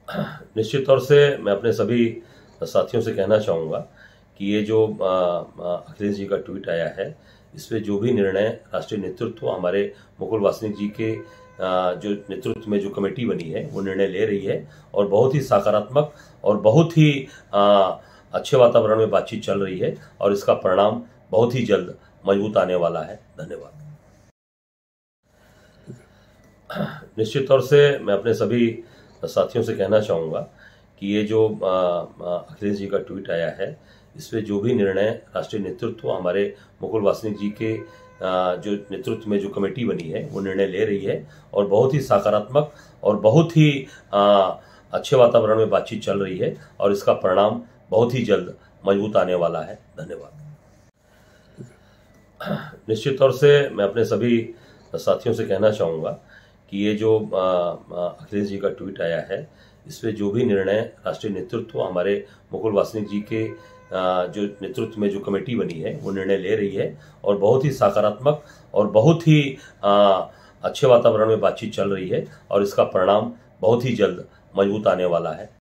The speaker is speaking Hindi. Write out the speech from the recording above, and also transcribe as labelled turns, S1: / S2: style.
S1: निश्चित तौर से मैं अपने सभी साथियों से कहना चाहूँगा कि ये जो अखिलेश जी का ट्वीट आया है, इसमें जो भी निर्णय राष्ट्रीय नेतृत्व हमारे मुकुल वासनिक जी के जो नेतृत्व में जो कमेटी बनी है वो निर्णय ले रही है और बहुत ही सकारात्मक और बहुत ही अच्छे वातावरण में बातचीत चल रही है और इसका परिणाम बहुत ही जल्द मजबूत आने वाला है। धन्यवाद। निश्चित तौर से मैं अपने सभी साथियों से कहना चाहूँगा कि ये जो अखिलेश जी का ट्वीट आया है, इसमें जो भी निर्णय राष्ट्रीय नेतृत्व हमारे मुकुल वासनिक जी के जो नेतृत्व में जो कमेटी बनी है वो निर्णय ले रही है और बहुत ही सकारात्मक और बहुत ही अच्छे वातावरण में बातचीत चल रही है और इसका परिणाम बहुत ही जल्द मजबूत आने वाला है। धन्यवाद। निश्चित तौर से मैं अपने सभी साथियों से कहना चाहूँगा कि ये जो अखिलेश जी का ट्वीट आया है, इसमें जो भी निर्णय राष्ट्रीय नेतृत्व हमारे मुकुल वासनिक जी के जो नेतृत्व में जो कमेटी बनी है वो निर्णय ले रही है और बहुत ही सकारात्मक और बहुत ही अच्छे वातावरण में बातचीत चल रही है और इसका परिणाम बहुत ही जल्द मजबूत आने वाला है।